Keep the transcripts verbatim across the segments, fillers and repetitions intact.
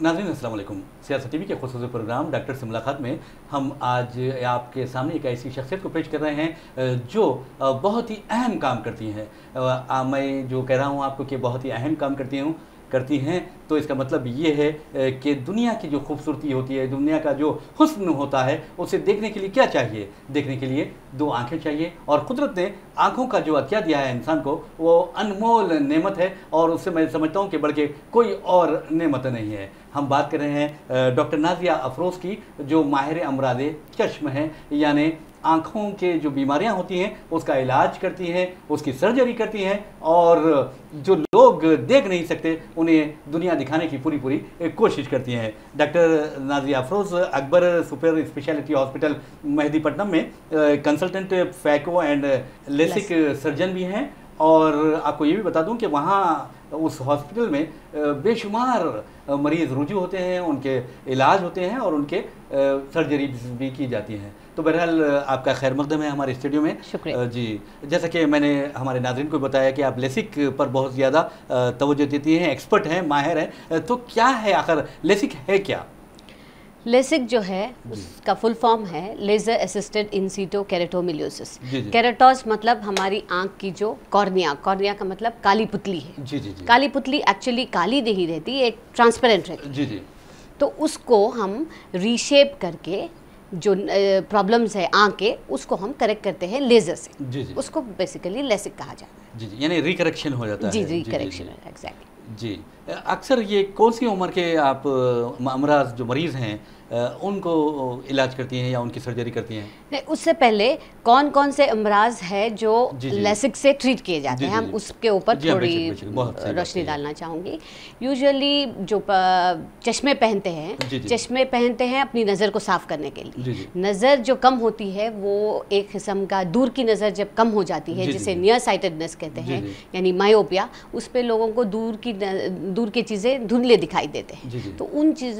नाज़रीन अस्सलाम वालेकुम। सियासत टीवी के खुसूसी प्रोग्राम डॉक्टर से मुलाकात में हम आज आपके सामने एक ऐसी शख्सियत को पेश कर रहे हैं जो बहुत ही अहम काम करती हैं। मैं जो कह रहा हूँ आपको कि बहुत ही अहम काम करती हूँ करती हैं तो इसका मतलब ये है कि दुनिया की जो खूबसूरती होती है, दुनिया का जो हुस्न होता है, उसे देखने के लिए क्या चाहिए? देखने के लिए दो आंखें चाहिए, और कुदरत ने आंखों का जो अतिया दिया है इंसान को, वो अनमोल नेमत है और उससे मैं समझता हूँ कि बढ़ के कोई और नेमत नहीं है। हम बात कर रहे हैं डॉक्टर नाज़िया अफरोज़ की, जो माहिर अमराज़े चश्म हैं, यानी आँखों के जो बीमारियां होती हैं उसका इलाज करती हैं, उसकी सर्जरी करती हैं, और जो लोग देख नहीं सकते उन्हें दुनिया दिखाने की पूरी पूरी कोशिश करती हैं। Doctor Nazia Afroz Akbar super speciality hospital Mehdipatnam में consultant phaco and LASIK surgeon भी हैं, और आपको ये भी बता दूं कि वहाँ उस हॉस्पिटल में बेशुमार मरीज़ रुजू होते हैं, उनके इलाज होते हैं और उनके सर्जरी भी की जाती हैं। तो बहरहाल आपका खैर मकदम है हमारे स्टूडियो में। शुक्रिया जी। जैसा कि मैंने हमारे नाज़रीन को बताया कि आप लेसिक पर बहुत ज़्यादा तवज्जो देती हैं, एक्सपर्ट हैं, माहिर हैं, तो क्या है आखिर लेसिक है क्या? लेसिक जो है उसका फुल फॉर्म है laser assisted in situ keratomileusis. केरेटोस मतलब हमारी आंख की जो कॉर्निया, कॉर्निया का मतलब काली पुतली है। जी जी जी। काली पुतली एक्चुअली काली नहीं रहती, एक ट्रांसपेरेंट रहती है। जी जी। तो उसको हम रीशेप करके जो प्रॉब्लम्स है आँख के, उसको हम करेक्ट करते हैं लेज़र से। जी जी। उसको बेसिकली लेसिक कहा जाता है। जी जी, यानी रिकरेक्शन हो जाता है। जी रिकरेक्शन है, एग्जैक्टली। जी। अक्सर ये कौन सी उम्र के आप अमराज जो मरीज़ हैं उनको इलाज करती हैं या उनकी सर्जरी करती हैं? नहीं, उससे पहले कौन कौन से अमराज है जो जी जी। लेसिक से ट्रीट किए जाते जी हैं, जी हम जी। उसके ऊपर जी हाँ, थोड़ी बेशक, बेशक, बहुत सही बात रोशनी है। डालना चाहूँगी। यूजुअली जो प- चश्मे पहनते हैं, जी जी। चश्मे पहनते हैं अपनी नज़र को साफ करने के लिए। जी जी। नज़र जो कम होती है वो एक किस्म का दूर की नज़र जब कम हो जाती है, जी जी जिसे जी। नियर साइटेडनेस कहते जी हैं, जी। यानी मायोपिया, उस पे लोगों को दूर की न- दूर की चीज़ें धुंधले दिखाई देते हैं। जी जी। तो उन चीज़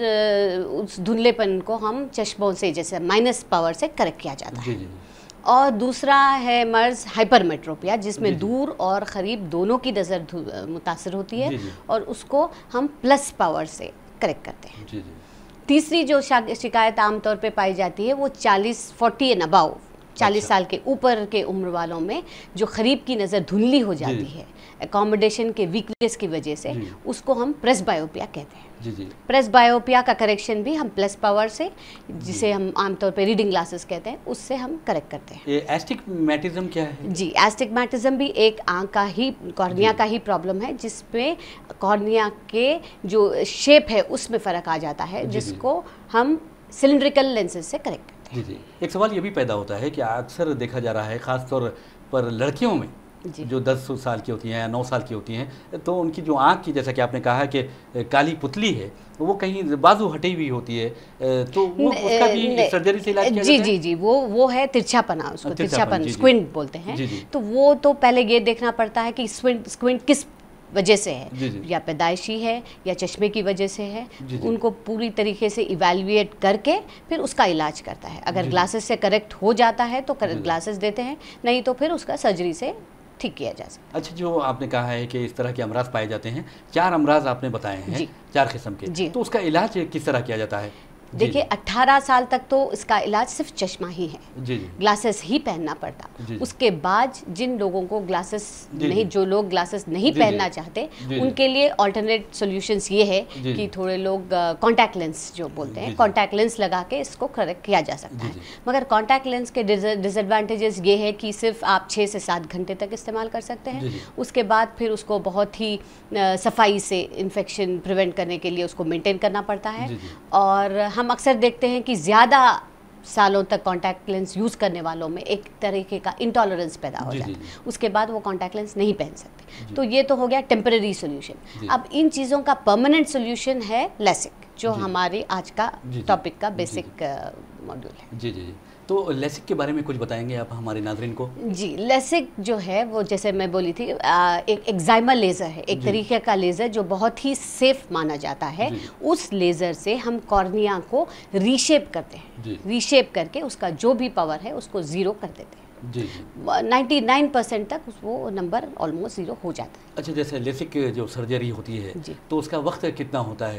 उस धुंधलेपन को हम चश्मों से, जैसे माइनस पावर से करेक्ट किया जाता है। जी जी। और दूसरा है मर्ज हाइपरमेट्रोपिया, जिसमें जी जी। दूर और क़रीब दोनों की नज़र मुतासर होती है, जी जी। और उसको हम प्लस पावर से करेक्ट करते हैं। जी जी। तीसरी जो शा- शिकायत आमतौर पे पाई जाती है वो चालीस फोर्टी एंड अबाउ, चालीस अच्छा। साल के ऊपर के उम्र वालों में जो क़रीब की नज़र धुंधली हो जाती जी। है एकोमोडेशन के वीकनेस की वजह से, जी। उसको हम प्रेस बायोपिया कहते हैं। जी जी। प्रेस बायोपिया का करेक्शन भी हम प्लस पावर से, जिसे हम आमतौर पे रीडिंग ग्लासेस कहते हैं, उससे हम करेक्ट करते हैं। ये एस्टिग्मेटिज्म क्या है? जी, एस्टिग्मेटिज्म भी एक आँख का ही, कॉर्निया का ही प्रॉब्लम है, जिसमें कॉर्निया के जो शेप है उसमें फ़र्क आ जाता है, जी, जी। जिसको हम सिलिंड्रिकल लेंसेज से करेक्ट करते जी जी। एक सवाल ये भी पैदा होता है कि अक्सर देखा जा रहा है ख़ास तौर पर लड़कियों में, जी। जो दस साल की होती हैं या नौ साल की होती हैं, तो उनकी जो आँख की, जैसा कि आपने कहा कि काली पुतली है, वो कहीं बाजू हटी हुई होती है, तो वो न- उसका भी न- सर्जरी से इलाज किया जी जाता जी है? जी वो वो है तिरछापना, उसको तिरछापन, तिरछापन जी, जी। स्क्विंट बोलते हैं। जी, जी। तो वो तो पहले ये देखना पड़ता है कि स्क्विंट स्क्विंट किस वजह से है, जी, जी। या पैदाइशी है या चश्मे की वजह से है। जी, जी। उनको पूरी तरीके से इवैल्यूएट करके फिर उसका इलाज करता है। अगर जी, जी। ग्लासेस से करेक्ट हो जाता है तो जी, जी। ग्लासेस देते हैं, नहीं तो फिर उसका सर्जरी से ठीक किया जा सकता अच्छा, जो आपने कहा है कि इस तरह के अमराज पाए जाते हैं, चार अमराज आपने बताए हैं, जी। चार किस्म के, जी। तो उसका इलाज किस तरह किया जाता है? है। जी, देखिए, अट्ठारह साल तक तो इसका इलाज सिर्फ चश्मा ही है, जी जी। ग्लासेस ही पहनना पड़ता। जी, जी। उसके बाद जिन लोगों को ग्लासेस जी, नहीं, जी। जो लोग ग्लासेस नहीं जी, पहनना जी। चाहते, जी, जी। उनके लिए अल्टरनेट सॉल्यूशंस ये है जी, जी। कि थोड़े लोग कॉन्टैक्ट लेंस जो बोलते जी, हैं, जी। कॉन्टैक्ट लेंस लगा के इसको करेक्ट किया जा सकता जी, है। जी। मगर कॉन्टैक्ट लेंस के डिसएडवांटेजेस ये है कि सिर्फ आप छः से सात घंटे तक इस्तेमाल कर सकते जी, हैं। जी। उसके बाद फिर उसको बहुत ही अ, सफाई से इन्फेक्शन प्रिवेंट करने के लिए उसको मेंटेन करना पड़ता है। जी, जी। और हम अक्सर देखते हैं कि ज़्यादा सालों तक कॉन्टैक्ट लेंस यूज़ करने वालों में एक तरीके का इंटॉलरेंस पैदा हो जी, जाता जी, है, जी। उसके बाद वो कॉन्टैक्ट लेंस नहीं पहन सकते। जी। तो ये तो हो गया टेम्परेरी सोल्यूशन। जी। अब इन चीज़ों का परमानेंट सोल्यूशन है लेसिक, जो जी। हमारे आज का जी, जी। टॉपिक का जी, बेसिक मॉड्यूल है। जी जी जी। तो लेसिक के बारे में कुछ बताएंगे आप हमारे नाज़रीन को? जी, लेसिक जो है वो, जैसे मैं बोली थी, आ, एक एक्साइमर लेज़र है, एक जी। तरीके का लेज़र जो बहुत ही सेफ माना जाता है। जी। उस लेज़र से हम कॉर्निया को रीशेप करते हैं, जी। रीशेप करके उसका जो भी पावर है उसको ज़ीरो कर देते हैं। जी जी। निन्यानवे परसेंट तक उस- वो नंबर ऑलमोस्ट ज़ीरो हो जाता है। अच्छा, जैसे लेसिक जो सर्जरी होती है, जी। तो उसका वक्त कितना होता है?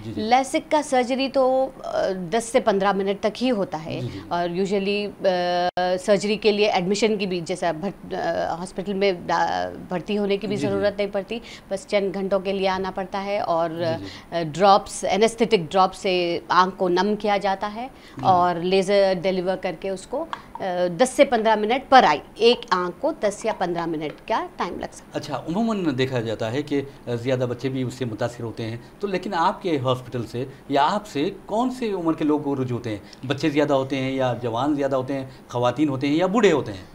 लेसिक का सर्जरी तो दस से पंद्रह मिनट तक ही होता है जी जी। और यूजुअली सर्जरी के लिए एडमिशन की भी, जैसा हॉस्पिटल में भर्ती होने की भी ज़रूरत नहीं पड़ती, बस चंद घंटों के लिए आना पड़ता है और ड्रॉप्स, एनेस्थेटिक ड्रॉप से आँख को नम किया जाता है और लेज़र डिलीवर करके उसको दस से पंद्रह मिनट पर आई, एक आँख को दस या पंद्रह मिनट का टाइम लग सकता है। अच्छा, उमूमन देखा जाता है कि ज़्यादा बच्चे भी उससे मुतासिर होते हैं, तो लेकिन आपके हॉस्पिटल से या आपसे कौन से उम्र के लोग रुजू होते हैं? बच्चे ज़्यादा होते हैं या जवान ज़्यादा होते हैं, ख़वातीन होते हैं या बूढ़े होते हैं?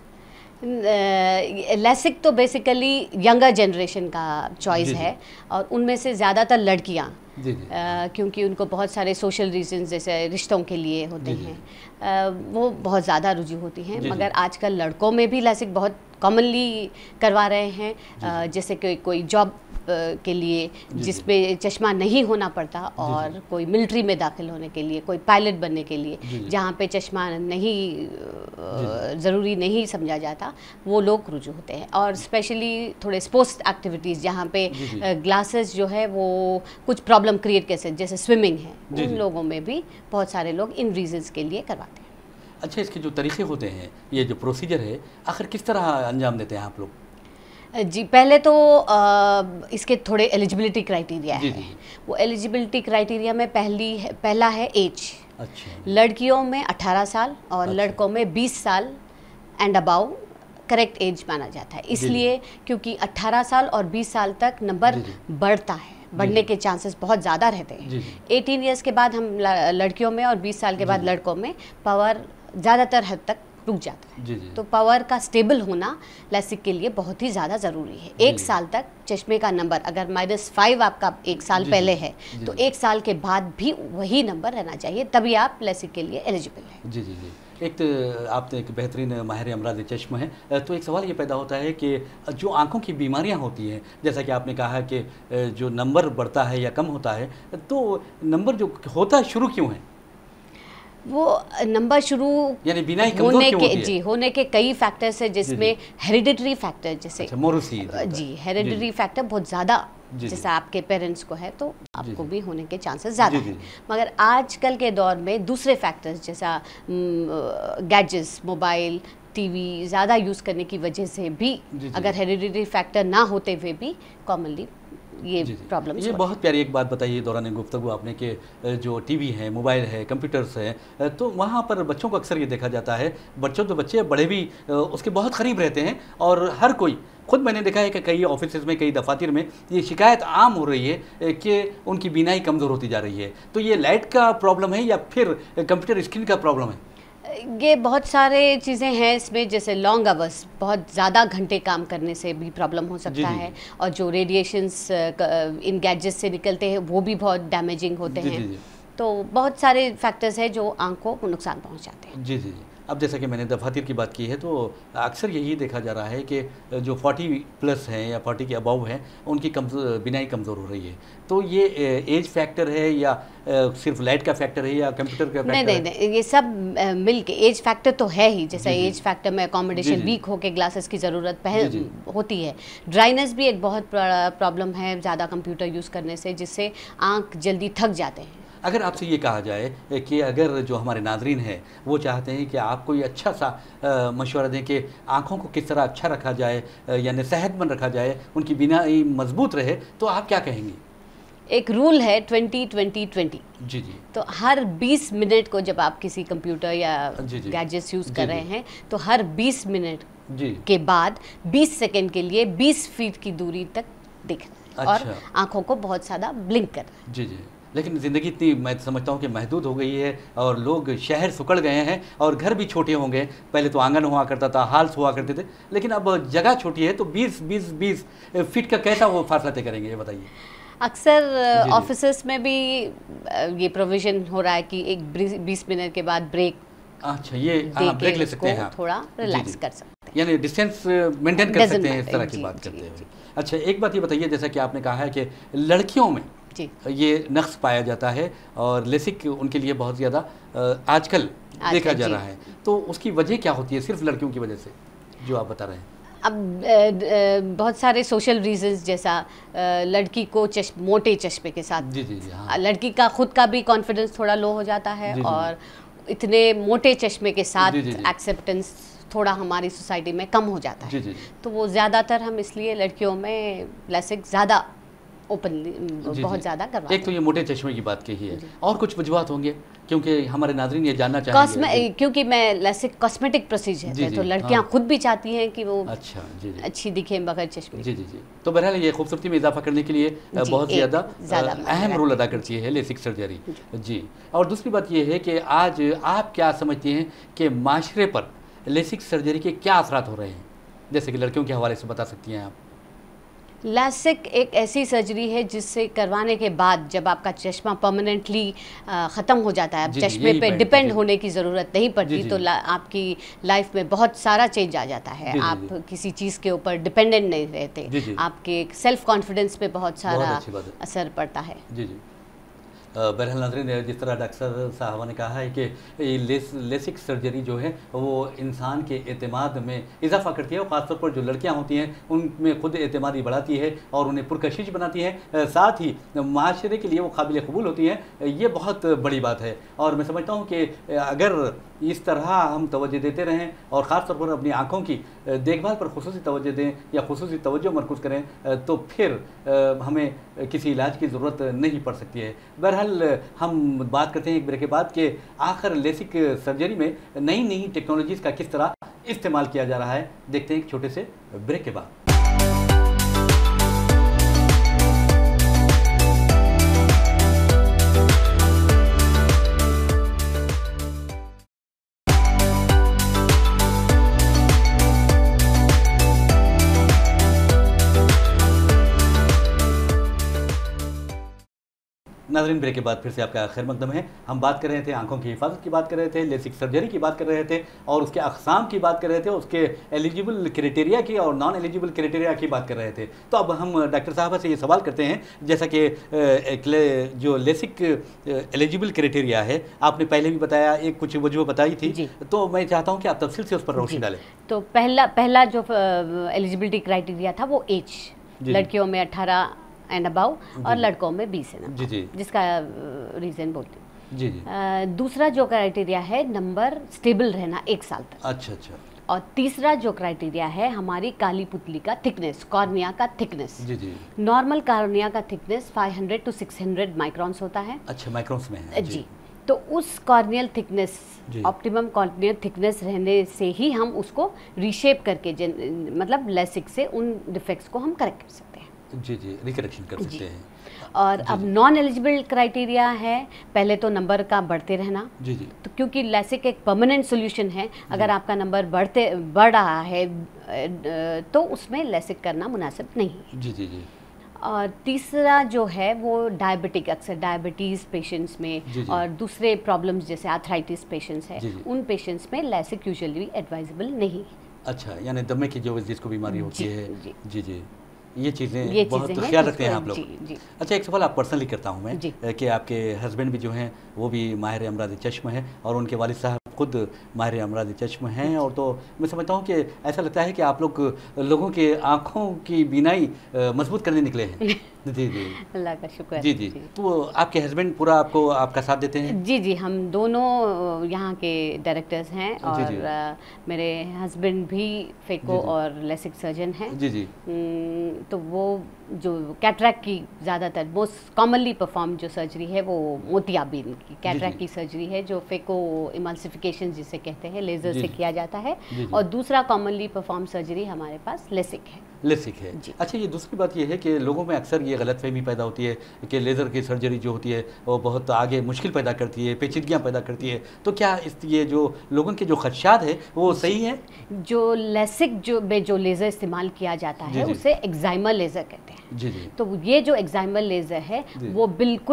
लेसिक तो बेसिकली यंगर जनरेशन का चॉइस है और उनमें से ज़्यादातर लड़कियाँ, जी जी। आ, क्योंकि उनको बहुत सारे सोशल रीजंस जैसे रिश्तों के लिए होते जी हैं, आ, वो बहुत ज़्यादा रुझू होती हैं। जी मगर जी। आजकल लड़कों में भी लेसिक बहुत कॉमनली करवा रहे हैं, आ, जैसे कि कोई जॉब के लिए जिसमें चश्मा नहीं होना पड़ता और जी जी। कोई मिलिट्री में दाखिल होने के लिए, कोई पायलट बनने के लिए जहाँ पे चश्मा नहीं ज़रूरी नहीं समझा जाता, वो लोग रुजू होते हैं। और स्पेशली थोड़े स्पोर्ट्स एक्टिविटीज़ जहाँ पे ग्लासेस जो है वो कुछ प्रॉब्लम क्रिएट कर सकते, जैसे स्विमिंग है, उन लोगों में भी बहुत सारे लोग इन रीजंस के लिए करवाते हैं। अच्छा, इसके जो तरीके होते हैं, ये जो प्रोसीजर है, आखिर किस तरह अंजाम देते हैं आप लोग? जी, पहले तो आ, इसके थोड़े एलिजिबिलिटी क्राइटेरिया है। वो एलिजिबिलिटी क्राइटेरिया में पहली है, पहला है एज। अच्छा। लड़कियों में अठारह साल और अच्छा। लड़कों में बीस साल एंड अबाउ करेक्ट एज माना जाता है, इसलिए क्योंकि अठारह साल और बीस साल तक नंबर बढ़ता है, बढ़ने के चांसेस बहुत ज़्यादा रहते हैं। अठारह इयर्स के बाद हम लड़कियों में और बीस साल के बाद लड़कों में पावर ज़्यादातर हद तक रुक जाता है। जी जी। तो पावर का स्टेबल होना लेसिक के लिए बहुत ही ज़्यादा ज़रूरी है। एक साल तक चश्मे का नंबर अगर माइनस फाइव आपका एक साल जी पहले है जी तो एक साल के बाद भी वही नंबर रहना चाहिए, तभी आप लेसिक के लिए एलिजिबल है। जी जी जी। एक तो आप तो एक बेहतरीन माहिर अमराज चश्म है, तो एक सवाल ये पैदा होता है कि जो आंखों की बीमारियां होती हैं, जैसा कि आपने कहा कि जो नंबर बढ़ता है या कम होता है, तो नंबर जो होता शुरू क्यों है? वो नंबर शुरू यानी बिनाई होने क्यों के होती है? जी होने के कई फैक्टर्स है, जिसमें हेरिडिटरी फैक्टर जैसे अच्छा, मोरूसी जी हेरिडिटरी फैक्टर बहुत ज़्यादा, जैसे आपके पेरेंट्स को है तो आपको भी होने के चांसेस ज़्यादा हैं। मगर आजकल के दौर में दूसरे फैक्टर्स जैसा गैजेट्स, मोबाइल, टीवी ज़्यादा यूज़ करने की वजह से भी अगर हेरिडिटरी फैक्टर ना होते हुए भी कॉमनली ये प्रॉब्लम। ये बहुत प्यारी एक बात बताई है दौरान गुफ्तगू आपने कि जो टीवी है, मोबाइल है, कंप्यूटर्स है, तो वहाँ पर बच्चों को अक्सर ये देखा जाता है, बच्चों तो बच्चे बड़े भी उसके बहुत करीब रहते हैं और हर कोई, खुद मैंने देखा है कि कई ऑफिस में, कई दफातर में ये शिकायत आम हो रही है कि उनकी बीनाई कमज़ोर होती जा रही है। तो ये लाइट का प्रॉब्लम है या फिर कंप्यूटर स्क्रीन का प्रॉब्लम है? ये बहुत सारे चीज़ें हैं इसमें, जैसे लॉन्ग आवर्स, बहुत ज़्यादा घंटे काम करने से भी प्रॉब्लम हो सकता है, और जो रेडिएशंस इन गैजेट्स से निकलते हैं वो भी बहुत डैमेजिंग होते हैं। जी जी। तो बहुत सारे फैक्टर्स हैं जो आंखों को नुकसान पहुंचाते हैं। जी जी। अब जैसा कि मैंने दफातर की बात की है, तो अक्सर यही देखा जा रहा है कि जो चालीस प्लस हैं या चालीस के अबव हैं, उनकी कमजोर बिनाई कमज़ोर हो रही है। तो ये एज फैक्टर है या सिर्फ लाइट का फैक्टर है या कंप्यूटर का फैक्टर? नहीं नहीं नहीं, ये सब मिल के एज फैक्टर तो है ही। जैसा एज फैक्टर में अकोमोडेशन वीक हो के ग्लासेस की ज़रूरत पहले होती है। ड्राइनेस भी एक बहुत प्रॉब्लम है ज़्यादा कंप्यूटर यूज़ करने से, जिससे आँख जल्दी थक जाते हैं। अगर आपसे ये कहा जाए कि अगर जो हमारे नाज़रीन हैं वो चाहते हैं कि आप कोई अच्छा सा मशवरा दें कि आँखों को किस तरह अच्छा रखा जाए, यानी सेहतमंद रखा जाए, उनकी बीनाई मजबूत रहे, तो आप क्या कहेंगी? एक रूल है ट्वेंटी ट्वेंटी ट्वेंटी। जी जी। तो हर बीस मिनट को जब आप किसी कंप्यूटर या गैजेट्स यूज़ कर रहे हैं, तो हर बीस मिनट जी के बाद बीस सेकेंड के लिए बीस फीट की दूरी तक दिखना। अच्छा। और आँखों को बहुत ज़्यादा ब्लिंक करना। जी जी। लेकिन ज़िंदगी इतनी, मैं समझता हूँ कि महदूद हो गई है और लोग शहर सुकड़ गए हैं और घर भी छोटे होंगे। पहले तो आंगन हुआ करता था, हाल्स हुआ करते थे, लेकिन अब जगह छोटी है, तो बीस बीस बीस फीट का कैसा वो फासला तय करेंगे, ये बताइए। अक्सर ऑफिसेस में भी ये प्रोविज़न हो रहा है कि एक बीस मिनट के बाद ब्रेक, अच्छा ये ब्रेक ले सकते हैं, थोड़ा रिलैक्स कर सकते हैं, यानी डिस्टेंस मेंटेन कर सकते हैं इस तरह की बात करते हैं। अच्छा, एक बात ये बताइए, जैसा कि आपने कहा है कि लड़कियों में ये नक्स पाया जाता है और लेसिक उनके लिए बहुत ज़्यादा आजकल देखा जा रहा है, तो उसकी वजह क्या होती है? सिर्फ लड़कियों की वजह से जो आप बता रहे हैं? अब बहुत सारे सोशल रीजंस, जैसा लड़की को चश, मोटे चश्मे के साथ जी जी जी हाँ। लड़की का खुद का भी कॉन्फिडेंस थोड़ा लो हो जाता है, जी जी। और इतने मोटे चश्मे के साथ एक्सेप्टेंस थोड़ा हमारी सोसाइटी में कम हो जाता है, जी जी। तो वो ज़्यादातर हम इसलिए लड़कियों में लेसिक ज़्यादा ओपनली बहुत ज़्यादा करवाते हैं। एक तो ये मोटे चश्मे की बात कही है, और कुछ वजूहत होंगे क्योंकि हमारे नाज़रीन ये जानना चाहेंगे। क्योंकि मैं लेसिक कॉस्मेटिक प्रोसीजर है, तो लड़कियां हाँ। खुद भी चाहती हैं कि वो अच्छा जी जी अच्छी दिखें बगैर चश्मे। जी जी जी तो बहरहाल ये खूबसूरती में इजाफा करने के लिए बहुत ज़्यादा अहम रोल अदा करती है लेसिक सर्जरी जी। और दूसरी बात ये है कि आज आप क्या समझती हैं कि माशरे पर लेसिक सर्जरी के क्या असरात हो रहे हैं, जैसे कि लड़कियों के हवाले से बता सकती हैं आप? लेसिक एक ऐसी सर्जरी है जिससे करवाने के बाद जब आपका चश्मा परमानेंटली ख़त्म हो जाता है, अब चश्मे पे डिपेंड होने की ज़रूरत नहीं पड़ती, तो आपकी लाइफ में बहुत सारा चेंज आ जाता है। जी, आप जी, किसी चीज़ के ऊपर डिपेंडेंट नहीं रहते, जी, जी, आपके सेल्फ कॉन्फिडेंस पे बहुत सारा असर पड़ता है। जी जी बहरहाल नाज़रीन, जिस तरह डॉक्टर साहबा ने कहा है कि लेस, लेसिक सर्जरी जो है वो इंसान के एतमाद में इजाफा करती है, और ख़ासतौर पर जो लड़कियां होती हैं उनमें खुद एतमादी बढ़ाती है और उन्हें पुरकशिश बनाती है, साथ ही माशरे के लिए वो काबिल कबूल होती हैं। ये बहुत बड़ी बात है, और मैं समझता हूँ कि अगर इस तरह हम तवज्जो देते रहें और ख़ास तौर पर अपनी आँखों की देखभाल पर खुसूसी तवज्जो दें या खुसूसी तवज्जो मरकूज़ करें, तो फिर हमें किसी इलाज की ज़रूरत नहीं पड़ सकती है। बहरहाल हम बात करते हैं एक ब्रेक के बाद कि आखिर लेसिक सर्जरी में नई नई टेक्नोलॉजीज़ का किस तरह इस्तेमाल किया जा रहा है। देखते हैं एक छोटे से ब्रेक के बाद। नाज़रीन, ब्रेक के बाद फिर से आपका खैर मकदम है। हम बात कर रहे थे आंखों की हिफाजत की बात कर रहे थे, लेसिक सर्जरी की बात कर रहे थे, और उसके अक़साम की बात कर रहे थे, उसके एलिजिबल क्राइटेरिया की और नॉन एलिजिबल क्राइटेरिया की बात कर रहे थे। तो अब हम डॉक्टर साहबा से ये सवाल करते हैं, जैसा कि जो लेसिक एलिजिबल क्राइटेरिया है आपने पहले भी बताया, एक कुछ वजह बताई थी, तो मैं चाहता हूँ कि आप तफसील से उस पर रोशनी डालें। तो पहला पहला जो एलिजिबिलिटी क्राइटेरिया था वो एज, लड़कियों में अठारह एंड अबाउ और लड़कों में बीस एंड अबाउ, जिसका रीज़न बोलती जी जी। आ, दूसरा जो क्राइटेरिया है नंबर स्टेबल रहना एक साल तक। अच्छा अच्छा। और तीसरा जो क्राइटेरिया है हमारी काली पुतली का थिकनेस, कॉर्निया का थिकनेस। जी जी। नॉर्मल कॉर्निया का थिकनेस पाँच सौ टू छह सौ माइक्रॉन्स होता है। अच्छा, माइक्रॉन्स में है जी, जी। तो उस corneal thickness, optimum corneal thickness रहने से ही हम उसको रीशेप करके, मतलब लेसिक से उन डिफेक्ट्स को हम करेक्ट कर सकते हैं। जी जी, रिकरेक्शन कर सकते हैं। और अब नॉन एलिजिबल क्राइटेरिया है, पहले तो नंबर का बढ़ते रहना, जी जी। तो क्योंकि लेसिक एक परमानेंट सोल्यूशन है, अगर आपका नंबर बढ़ते बढ़ रहा है तो उसमें लेसिक करना मुनासिब नहीं है। जी जी जी। और तीसरा जो है वो डायबिटिक, अक्सर डायबिटीज़ पेशेंट्स में जी जी। और दूसरे प्रॉब्लम्स जैसे आर्थराइटिस पेशेंट्स हैं, उन पेशेंट्स में लेसिक यूजुअली एडवाइजेबल नहीं। अच्छा, यानी दमे की जो जिसको बीमारी होती है, जी जी, ये चीज़ें बहुत ख्याल रखते हैं आप लोग। जी, जी। अच्छा, एक सवाल आप पर्सनली करता हूँ मैं कि आपके हस्बैंड भी जो हैं वो भी माहिर अमराद चश्म हैं और उनके वालिद साहब खुद माहिर अमराद चश्म हैं, और तो मैं समझता हूँ कि ऐसा लगता है कि आप लोग लोगों के आँखों की बीनाई मजबूत करने निकले हैं। जी जी, अल्लाह का शुक्र। जी जी। तो आपके हस्बैंड पूरा आपको आपका साथ देते हैं? जी जी, हम दोनों यहाँ के डायरेक्टर्स हैं, और जी जी। मेरे हस्बैंड भी फेको और लेसिक सर्जन हैं। जी जी। तो वो जो कैटरैक्ट की ज़्यादातर मोस्ट कॉमनली परफॉर्म जो सर्जरी है वो मोतियाबिन की कैटरैक्ट की सर्जरी है, जो फेको इमल्सिफिकेशन जिसे कहते हैं, लेज़र से किया जाता है। जी जी। और दूसरा कॉमनली परफॉर्म सर्जरी हमारे पास लेसिक है। लेसिक है जी। अच्छा, ये दूसरी बात ये है कि लोगों में अक्सर ये गलतफहमी पैदा होती है कि लेज़र की सर्जरी जो होती है वो बहुत आगे मुश्किल पैदा करती है, पेचीदगियाँ पैदा करती है, तो क्या इस ये जो लोगों के जो खदशात है वो सही है? जो लेसिक जो में जो लेज़र इस्तेमाल किया जाता है उसे एक्साइमर लेज़र कहते हैं। जी जी। तो ये जो एक्साइमर लेज़र है वो बिल्कुल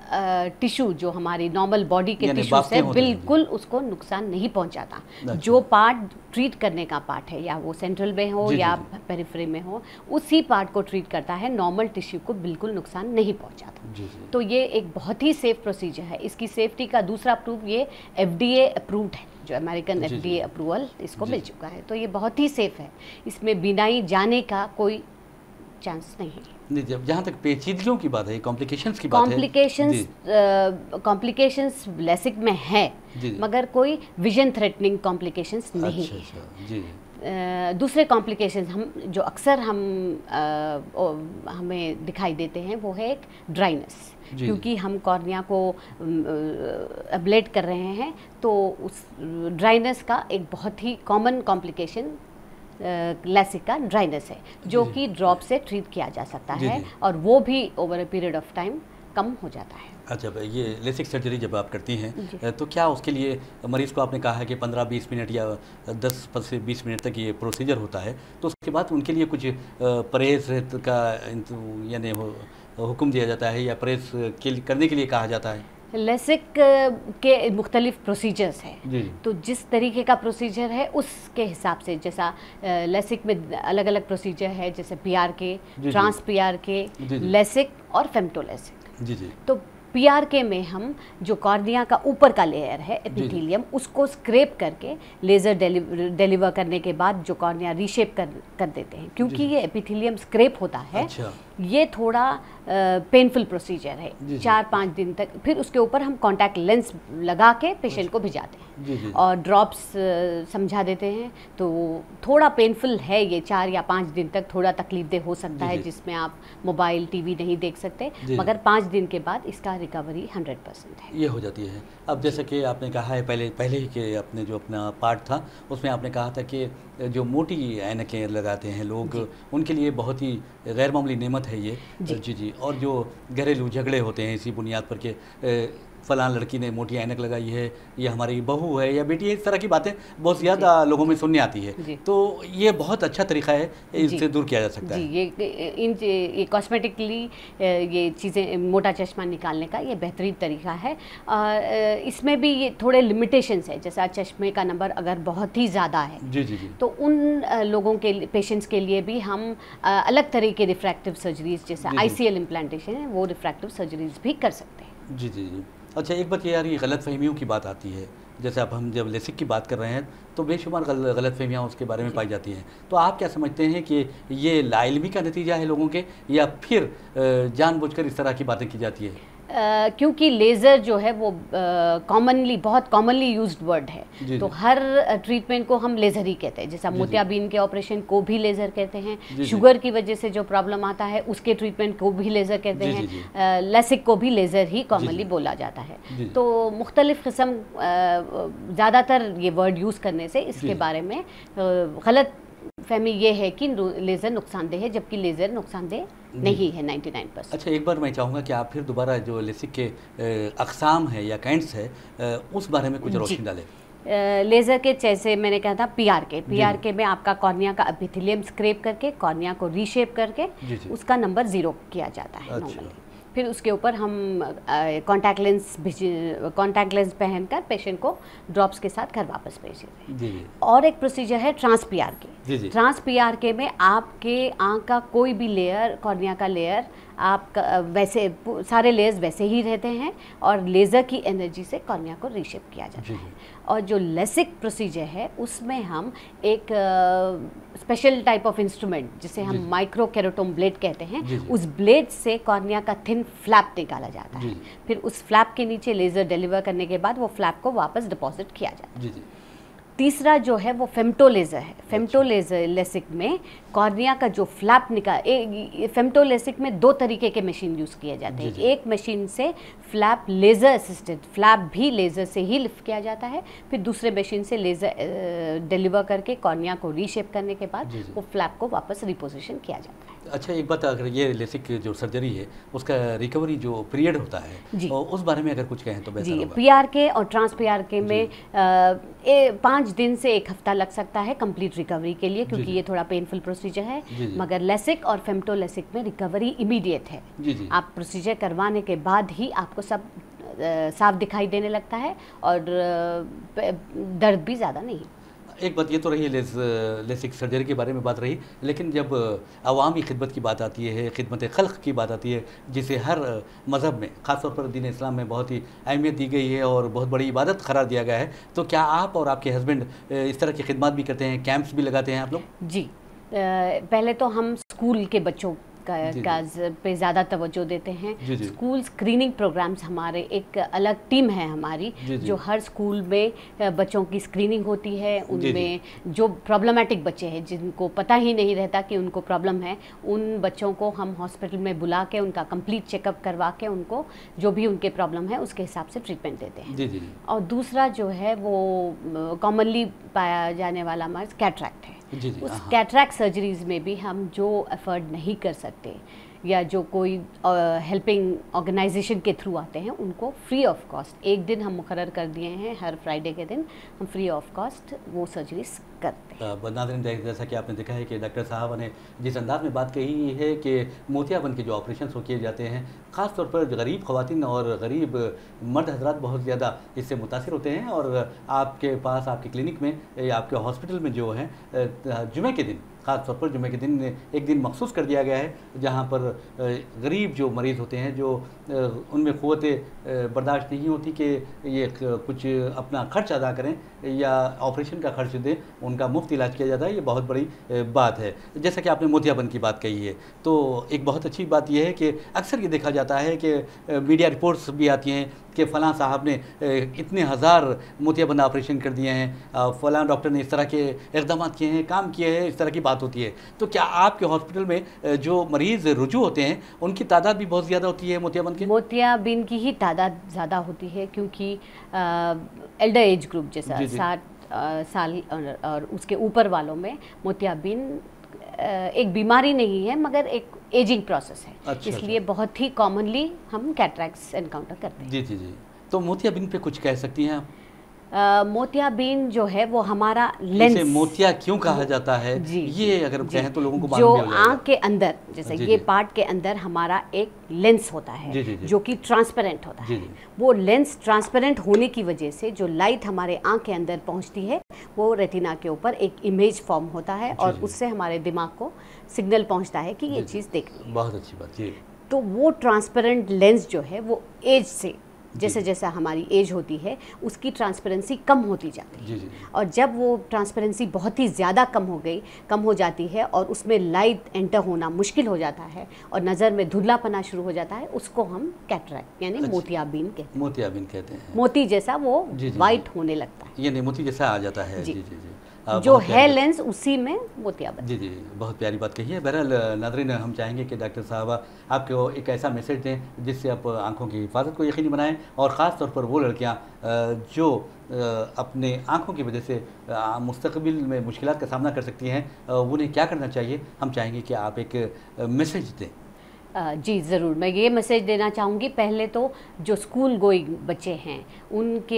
टिश्यू जो हमारी नॉर्मल बॉडी के टिश्यू से बिल्कुल उसको नुकसान नहीं पहुंचाता। जो पार्ट ट्रीट करने का पार्ट है, या वो सेंट्रल में हो जी, या जी, पेरिफेरी में हो, उसी पार्ट को ट्रीट करता है, नॉर्मल टिश्यू को बिल्कुल नुकसान नहीं पहुंचाता। जी, जी। तो ये एक बहुत ही सेफ प्रोसीजर है। इसकी सेफ्टी का दूसरा प्रूफ ये एफडीए अप्रूव्ड है, जो अमेरिकन एफडीए अप्रूवल इसको मिल चुका है। तो ये बहुत ही सेफ है, इसमें बिनाई जाने का कोई चांस नहीं है। नहीं, जब जहाँ तक पेचीदगियों की बात है, कॉम्प्लिकेशंस की बात है, कॉम्प्लिकेशंस कॉम्प्लिकेशंस लेसिक में है, मगर कोई विजन थ्रेटनिंग कॉम्प्लिकेशंस नहीं अच्छा, अच्छा, जी। Uh, दूसरे कॉम्प्लिकेशंस हम जो अक्सर हम uh, हमें दिखाई देते हैं वो है एक ड्राइनेस, क्योंकि हम कॉर्निया को अब्लेट कर रहे हैं, तो उस ड्राइनेस का एक बहुत ही कॉमन कॉम्प्लिकेशन लेसिक का ड्राइनेस है, जो कि ड्रॉप से ट्रीट किया जा सकता है, और वो भी over a period of time कम हो जाता है। अच्छा, ये लेसिक सर्जरी जब आप करती हैं तो क्या उसके लिए मरीज़ को आपने कहा है कि पंद्रह बीस मिनट या दस से बीस मिनट तक ये प्रोसीजर होता है, तो उसके बाद उनके लिए कुछ परहेज़ का यानी हुक्म दिया जाता है या परहेज़ के करने के लिए कहा जाता है? लेसिक के मुख्तलिफ प्रोसीजर्स हैं, तो जिस तरीके का प्रोसीजर है उसके हिसाब से, जैसा लेसिक में अलग अलग प्रोसीजर है, जैसे P R K, trans P R K, LASIK और फेम्टोलेसिक। जी जी। तो पी आर के में हम जो कॉर्निया का ऊपर का लेयर है एपिथेलियम, उसको स्क्रैप करके लेज़र डिलीवर करने के बाद जो कॉर्निया रीशेप कर कर देते हैं, क्योंकि ये एपिथेलियम स्क्रैप होता है। अच्छा। ये थोड़ा पेनफुल प्रोसीजर है, जी जी। चार पाँच दिन तक। फिर उसके ऊपर हम कॉन्टैक्ट लेंस लगा के पेशेंट को भिजाते हैं, जी जी। और ड्रॉप्स समझा देते हैं। तो थोड़ा पेनफुल है ये, चार या पाँच दिन तक थोड़ा तकलीफदेह हो सकता है, जिसमें आप मोबाइल टीवी नहीं देख सकते, मगर पाँच दिन के बाद इसका रिकवरी हंड्रेड परसेंट है, ये हो जाती है। अब जैसे कि आपने कहा है पहले पहले ही कि अपने जो अपना पार्ट था उसमें आपने कहा था कि जो मोटी ऐनकें लगाते हैं लोग, उनके लिए बहुत ही गैर मामूली नेमत है ये, जी जी, जी। और जो घरेलू झगड़े होते हैं इसी बुनियाद पर कि फलां लड़की ने मोटी ऐनक लगाई है, ये हमारी बहू है या बेटी है, इस तरह की बातें बहुत ज़्यादा लोगों में सुनने आती है, तो ये बहुत अच्छा तरीका है, इससे दूर किया जा सकता जी, है। ये इन ये कॉस्मेटिकली ये चीज़ें, मोटा चश्मा निकालने का ये बेहतरीन तरीका है। इसमें भी ये थोड़े लिमिटेशंस है, जैसा चश्मे का नंबर अगर बहुत ही ज़्यादा है, जी जी जी, तो उन लोगों के पेशेंट्स के लिए भी हम अलग तरह के रिफ्रैक्टिव सर्जरीज, जैसे आई सी एल इम्प्लांटेशन है, वो रिफ्रैक्टिव सर्जरीज भी कर सकते हैं। जी जी जी। अच्छा, एक बात ये यार, ये गलत फहमियों की बात आती है, जैसे अब हम जब लेसिक की बात कर रहे हैं तो बेशुमार गल, गलत फहमियाँ उसके बारे में पाई जाती हैं, तो आप क्या समझते हैं कि ये लाइल्मी का नतीजा है लोगों के, या फिर जानबूझकर इस तरह की बातें की जाती है? Uh, क्योंकि लेज़र जो है वो कॉमनली uh, बहुत कॉमनली यूज्ड वर्ड है, जी, तो जी। हर ट्रीटमेंट uh, को हम लेज़र ही कहते हैं, जैसा मोतियाबिंद के ऑपरेशन को भी लेज़र कहते हैं, जी, शुगर की वजह से जो प्रॉब्लम आता है उसके ट्रीटमेंट को भी लेज़र कहते जी, हैं, जी, uh, लेसिक को भी लेज़र ही कॉमनली बोला जाता है। जी, तो मुख्तलिफ किस्म, uh, ज़्यादातर ये वर्ड यूज़ करने से इसके बारे में uh, गलत फहमी ये है कि लेज़र नुकसानदेह है, जबकि लेज़र नुकसानदेह नहीं है निन्यानवे परसेंट। अच्छा, एक बार मैं चाहूँगा कि आप फिर दोबारा जो लेसिक के अक़साम है या काइंड्स है, उस बारे में कुछ रोशनी डालें। लेज़र के जैसे मैंने कहा था P R K P R K में आपका कॉर्निया का एपिथेलियम स्क्रैप करके कॉर्निया को रीशेप करके जी जी। उसका नंबर ज़ीरो किया जाता है नॉर्मली। अच्छा। फिर उसके ऊपर हम कॉन्टैक्ट लेंस कॉन्टैक्ट लेंस पहनकर पेशेंट को ड्रॉप्स के साथ घर वापस भेज देते हैं। और एक प्रोसीजर है trans P R K. Trans P R K में आपके आँख का कोई भी लेयर, कॉर्निया का लेयर, आप वैसे सारे लेयर्स वैसे ही रहते हैं और लेज़र की एनर्जी से कॉर्निया को रीशेप किया जाता है। और जो लेसिक प्रोसीजर है उसमें हम एक स्पेशल टाइप ऑफ इंस्ट्रूमेंट, जिसे हम माइक्रो केरोटोम ब्लेड कहते हैं, जी जी। उस ब्लेड से कॉर्निया का थिन फ्लैप निकाला जाता है। फिर उस फ्लैप के नीचे लेज़र डिलीवर करने के बाद वो फ्लैप को वापस डिपॉजिट किया जाता है। जी जी। तीसरा जो है वो फेम्टो लेज़र है। फेम्टो लेज़र लेसिक में कॉर्निया का जो फ्लैप निकाल, फेम्टो लेसिक में दो तरीके के मशीन यूज़ किए जाते हैं। एक मशीन से फ्लैप लेज़र असिस्टेड फ्लैप भी लेज़र से ही लिफ्ट किया जाता है, फिर दूसरे मशीन से लेज़र डिलीवर करके कॉर्निया को रीशेप करने के बाद वो फ्लैप को वापस रिपोजिशन किया जाता है। अच्छा, एक बात, अगर ये लेसिक जो सर्जरी है उसका रिकवरी जो पीरियड होता है, और उस बारे में अगर कुछ कहें तो बेहतर होगा। पी आर के और ट्रांस पी आर के में पाँच पाँच दिन से एक हफ्ता लग सकता है कंप्लीट रिकवरी के लिए, क्योंकि ये थोड़ा पेनफुल प्रोसीजर है। जी जी। मगर लेसिक और फेम्टोलेसिक में रिकवरी इमीडिएट है। जी जी। आप प्रोसीजर करवाने के बाद ही आपको सब आ, साफ दिखाई देने लगता है और आ, दर्द भी ज़्यादा नहीं। एक बात ये तो रही लेस, लेसिक सर्जरी के बारे में बात रही, लेकिन जब अवामी खिदमत की बात आती है, खिदमत खल्क़ की बात आती है, जिसे हर मज़हब में ख़ासतौर पर दीन इस्लाम में बहुत ही अहमियत दी गई है और बहुत बड़ी इबादत करार दिया गया है, तो क्या आप और आपके हस्बैंड इस तरह की खिदमत भी करते हैं, कैंप्स भी लगाते हैं आप लोग? जी, पहले तो हम स्कूल के बच्चों का, का पे ज़्यादा तवज्जो देते हैं। जी जी। स्कूल स्क्रीनिंग प्रोग्राम्स हमारे एक अलग टीम है हमारी, जी जी। जो हर स्कूल में बच्चों की स्क्रीनिंग होती है। उनमें जो प्रॉब्लमेटिक बच्चे हैं, जिनको पता ही नहीं रहता कि उनको प्रॉब्लम है, उन बच्चों को हम हॉस्पिटल में बुला के उनका कंप्लीट चेकअप करवा के उनको जो भी उनके प्रॉब्लम है उसके हिसाब से ट्रीटमेंट देते हैं। जी जी। और दूसरा जो है वो कॉमनली पाया जाने वाला मर्ज कैटरैक्ट है। जी जी, उस कैटरैक्ट सर्जरीज में भी हम जो अफोर्ड नहीं कर सकते या जो कोई हेल्पिंग ऑर्गेनाइजेशन के थ्रू आते हैं, उनको फ्री ऑफ कॉस्ट एक दिन हम मुकर्रर कर दिए हैं, हर फ्राइडे के दिन हम फ्री ऑफ कॉस्ट वो सर्जरीज करते हैं। नाज़रीन, जैसा कि आपने देखा है कि डॉक्टर साहब ने जिस अंदाज में बात कही है कि मोतियाबिंद के जो ऑपरेशन हो किए जाते हैं, ख़ास तौर पर गरीब ख़वातीन और गरीब मर्द हजरात बहुत ज़्यादा इससे मुतासिर होते हैं, और आपके पास आपके क्लिनिक में या आपके हॉस्पिटल में जो है जुमे के दिन, ख़ास तौर पर जुमे के दिन एक दिन मखसूस कर दिया गया है, जहाँ पर गरीब जो मरीज़ होते हैं, जो उनमें क़ुव्वत बर्दाश्त नहीं होती कि ये कुछ अपना खर्च अदा करें या ऑपरेशन का खर्च दें, उनका मुफ्त इलाज किया जाता है। ये बहुत बड़ी बात है। जैसा कि आपने मोतियाबिंद की बात कही है, तो एक बहुत अच्छी बात यह है कि अक्सर ये देखा जाता है कि मीडिया रिपोर्ट्स भी आती हैं कि फ़लाँ साहब ने इतने हज़ार मोतियाबिंद ऑपरेशन कर दिए हैं, फ़लाँ डॉक्टर ने इस तरह के इक़दाम किए हैं, काम किए हैं, इस तरह की बात होती है। तो क्या आपके हॉस्पिटल में जो मरीज़ रुजू होते हैं उनकी तादाद भी बहुत ज़्यादा होती है मोतियाबिंद की? मोतियाबिंद की ही तादाद ज़्यादा होती है, क्योंकि एल्डर एज ग्रुप जैसा साठ साल और, और उसके ऊपर वालों में मोतियाबिंद एक बीमारी नहीं है मगर एक एजिंग प्रोसेस है। अच्छा, इसलिए अच्छा। बहुत ही कॉमनली हम कैटरैक्ट्स एनकाउंटर करते हैं। जी जी जी। तो मोतियाबिंद पे कुछ कह सकती हैं आप? Uh, मोतियाबिंद जो है वो हमारा लेंस, मोतिया क्यों कहा जाता है, जी, ये अगर कहें तो लोगों को जो आँख के अंदर, जैसे ये पार्ट के अंदर हमारा एक लेंस होता है, जी, जी, जी, जो कि ट्रांसपेरेंट होता जी, है। वो लेंस ट्रांसपेरेंट होने की वजह से जो लाइट हमारे आँख के अंदर पहुंचती है, वो रेटिना के ऊपर एक इमेज फॉर्म होता है और उससे हमारे दिमाग को सिग्नल पहुँचता है कि ये चीज़ देखनी है। बहुत अच्छी बात। जी। तो वो ट्रांसपेरेंट लेंस जो है वो एज से, जैसे जैसा हमारी एज होती है, उसकी ट्रांसपेरेंसी कम होती जाती है। जी जी। और जब वो ट्रांसपेरेंसी बहुत ही ज़्यादा कम हो गई कम हो जाती है और उसमें लाइट एंटर होना मुश्किल हो जाता है और नज़र में धुंधलापना शुरू हो जाता है, उसको हम कैटरैक्ट यानी अच्छा, मोतियाबिंद कहते हैं। मोतियाबिंद कहते हैं। मोती जैसा वो वाइट होने लगता है, ये मोती जैसा आ जाता है। जी जी जी। जो है लेंस उसी में मोतियाबिंद। जी जी, बहुत प्यारी बात कही है। बहरहाल नाज़रीन, हम चाहेंगे कि डॉक्टर साहबा आपको एक ऐसा मैसेज दें जिससे आप आंखों की हिफाजत को यकीनी बनाएं, और ख़ास तौर पर वो लड़कियां जो अपने आंखों की वजह से मुस्तकबिल में मुश्किलात का सामना कर सकती हैं, उन्हें क्या करना चाहिए, हम चाहेंगे कि आप एक मैसेज दें। जी ज़रूर, मैं ये मैसेज देना चाहूँगी। पहले तो जो स्कूल गोइंग बच्चे हैं उनके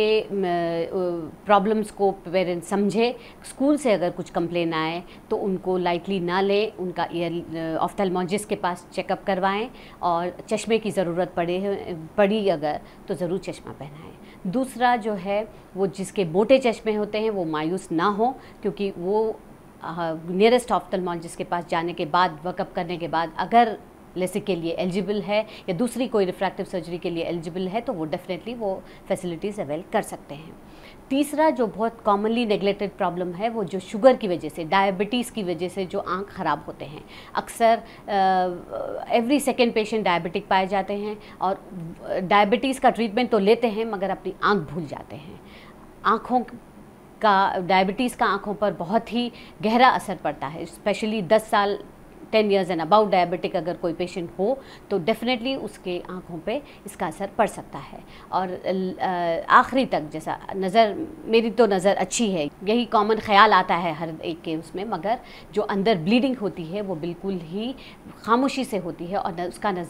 प्रॉब्लम्स को पेरेंट्स समझे, स्कूल से अगर कुछ कंप्लेन आए तो उनको लाइटली ना लें, उनका ईयर ऑफ्थेल्मोलॉजिस्ट के पास चेकअप करवाएं, और चश्मे की ज़रूरत पड़े पड़ी अगर तो ज़रूर चश्मा पहनाएं। दूसरा जो है वो जिसके मोटे चश्मे होते हैं वो मायूस ना हो, क्योंकि वो नियरेस्ट ऑफ्थेल्मोलॉजिस्ट के पास जाने के बाद, वर्कअप करने के बाद अगर लेसिक के लिए एलिजिबल है या दूसरी कोई रिफ्रैक्टिव सर्जरी के लिए एलिजिबल है तो वो डेफिनेटली वो फैसिलिटीज़ अवेल कर सकते हैं। तीसरा जो बहुत कॉमनली नेगलेक्टेड प्रॉब्लम है वो जो शुगर की वजह से, डायबिटीज़ की वजह से जो आँख ख़राब होते हैं, अक्सर एवरी सेकेंड पेशेंट डायबिटिक पाए जाते हैं और डायबिटीज़ का ट्रीटमेंट तो लेते हैं मगर अपनी आँख भूल जाते हैं। आँखों का, डायबिटीज़ का आँखों पर बहुत ही गहरा असर पड़ता है, स्पेशली दस साल ten years and about diabetic अगर कोई पेशेंट हो तो डेफिनेटली उसके आँखों पे इसका असर पड़ सकता है। और आखिरी तक, जैसा नज़र, मेरी तो नज़र अच्छी है, यही कॉमन ख्याल आता है हर एक के उसमें, मगर जो अंदर ब्लीडिंग होती है वो बिल्कुल ही खामोशी से होती है और उसका नज़र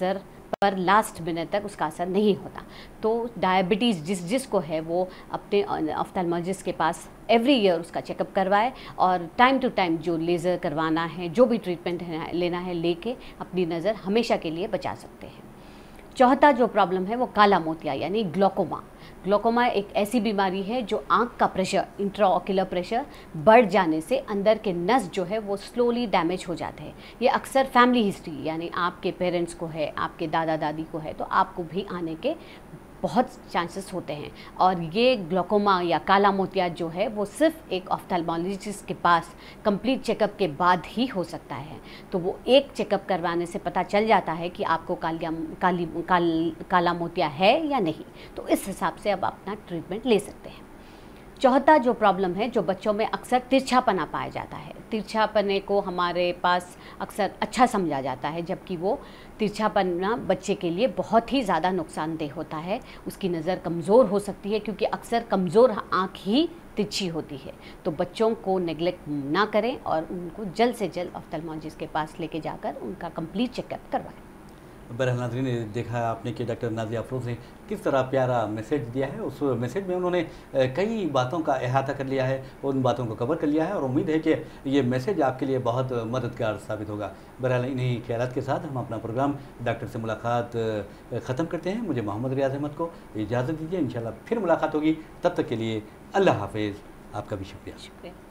पर लास्ट मिनट तक उसका असर नहीं होता। तो डायबिटीज़ जिस जिस को है वो अपने ऑफ्थेल्मोलॉजिस्ट के पास एवरी ईयर उसका चेकअप करवाए और टाइम टू टाइम जो लेज़र करवाना है, जो भी ट्रीटमेंट है, लेना है, लेके अपनी नज़र हमेशा के लिए बचा सकते हैं। चौथा जो प्रॉब्लम है वो काला मोतिया यानी ग्लोकोमा। ग्लोकोमा एक ऐसी बीमारी है जो आँख का प्रेशर, इंट्राऑक्यूलर प्रेशर बढ़ जाने से अंदर के नस जो है वो स्लोली डैमेज हो जाते हैं। ये अक्सर फैमिली हिस्ट्री यानी आपके पेरेंट्स को है, आपके दादा दादी को है, तो आपको भी आने के बहुत चांसेस होते हैं। और ये ग्लोकोमा या काला मोतिया जो है वो सिर्फ एक ऑफ्थेल्मोलॉजिस्ट के पास कंप्लीट चेकअप के बाद ही हो सकता है। तो वो एक चेकअप करवाने से पता चल जाता है कि आपको कालिया काली काल, काला मोतिया है या नहीं। तो इस हिसाब से अब अपना ट्रीटमेंट ले सकते हैं। चौथा जो प्रॉब्लम है जो बच्चों में अक्सर तिरछापना पाया जाता है। तिरछापने को हमारे पास अक्सर अच्छा समझा जाता है, जबकि वो तिरछापना बच्चे के लिए बहुत ही ज़्यादा नुकसानदेह होता है। उसकी नज़र कमज़ोर हो सकती है क्योंकि अक्सर कमज़ोर आँख ही तिरछी होती है। तो बच्चों को नेग्लेक्ट ना करें और उनको जल्द से जल्द ऑफ्थेल्मोलॉजिस्ट के पास लेके जाकर उनका कंप्लीट चेकअप करवाएं। बहरहाल नाज़रीन ने देखा आपने कि डॉक्टर नाज़िया अफरोज़ ने किस तरह प्यारा मैसेज दिया है। उस मैसेज में उन्होंने कई बातों का अहाता कर लिया है, उन बातों को कवर कर लिया है और उम्मीद है कि ये मैसेज आपके लिए बहुत मददगार साबित होगा। बहरहाल इन्हीं ख्यालात के साथ हम अपना प्रोग्राम डॉक्टर से मुलाकात ख़त्म करते हैं। मुझे मोहम्मद रियाज अहमद को इजाज़त दीजिए, इंशाल्लाह फिर मुलाकात होगी। तब तक के लिए अल्लाह हाफ़िज़। आपका भी शुक्रिया। शुक्रिया।